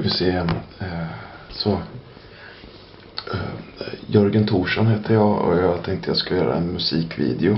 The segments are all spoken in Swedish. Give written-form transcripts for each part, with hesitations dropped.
Ska vi se. Så. Jörgen Thorsson heter jag och jag tänkte jag ska göra en musikvideo.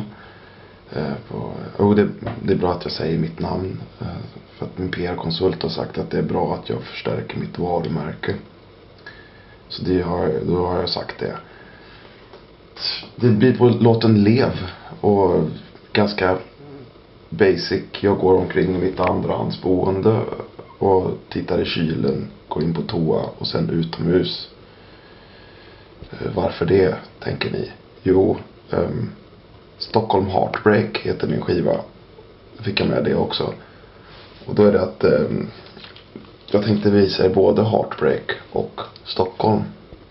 Det är bra att jag säger mitt namn. För att min PR-konsult har sagt att det är bra att jag förstärker mitt varumärke. Så då har jag sagt det. Det blir på låten Lev och ganska basic. Jag går omkring i mitt andrahandsboende och tittar i kylen, går in på toa och sen utomhus. Varför det, tänker ni? Jo, Stockholm Heartbreak heter min skiva. Jag fick med det också. Och då är det att jag tänkte visa er både Heartbreak och Stockholm.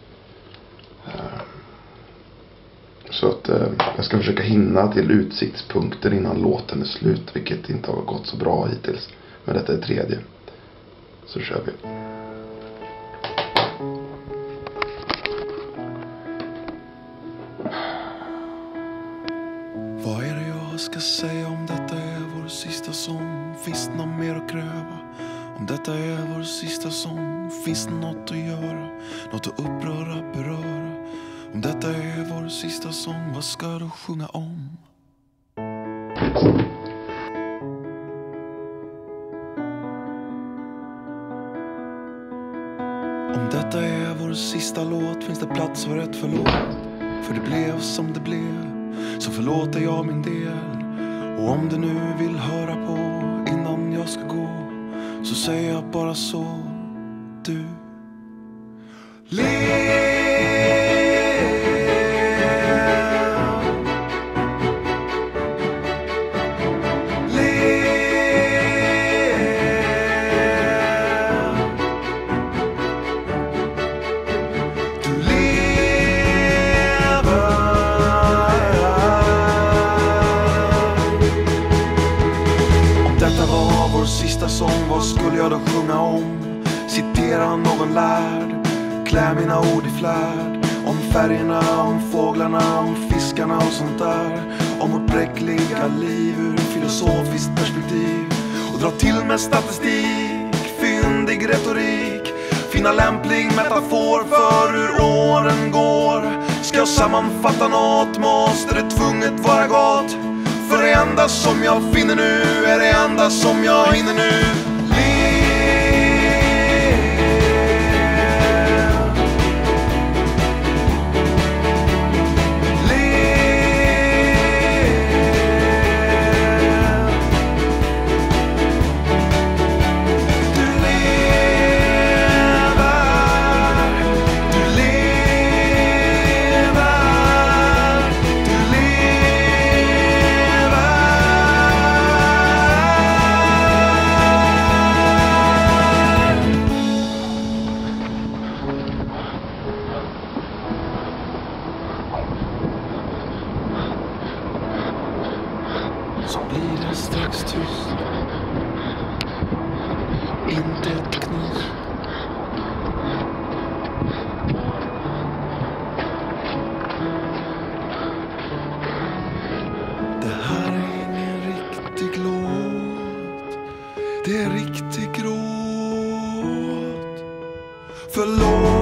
Så att jag ska försöka hinna till utsiktspunkter innan låten är slut, vilket inte har gått så bra hittills. Men detta är tredje. Så kör vi. Vad är det jag ska säga om detta är vår sista sång? Finns det något mer att kräva? Om detta är vår sista sång, finns det något att göra? Något att uppröra, beröra? Om detta är vår sista sång, vad ska du sjunga om? Om detta är vår sista låt, finns det plats för ett förlåt? För det blev som det blev, så förlåter jag min del. Och om du nu vill höra på innan jag ska gå, så säger jag bara så. Du lev. Detta var vår sista sång, vad skulle jag då sjunga om? Citera någon lärd, klä mina ord i flärd. Om färgerna, om fåglarna, om fiskarna och sånt där. Om vårt bräckliga liv ur filosofiskt perspektiv. Och dra till med statistik, fyndig retorik. Finna lämplig metafor för hur åren går. Ska jag sammanfatta något, måste det tvunget vara gott. För det enda som jag finner nu är det enda som jag hinner nu. Så blir det strax tyst. Inte ett knyst. Det här är ingen riktig låt. Det är riktig gråt. Förlåt.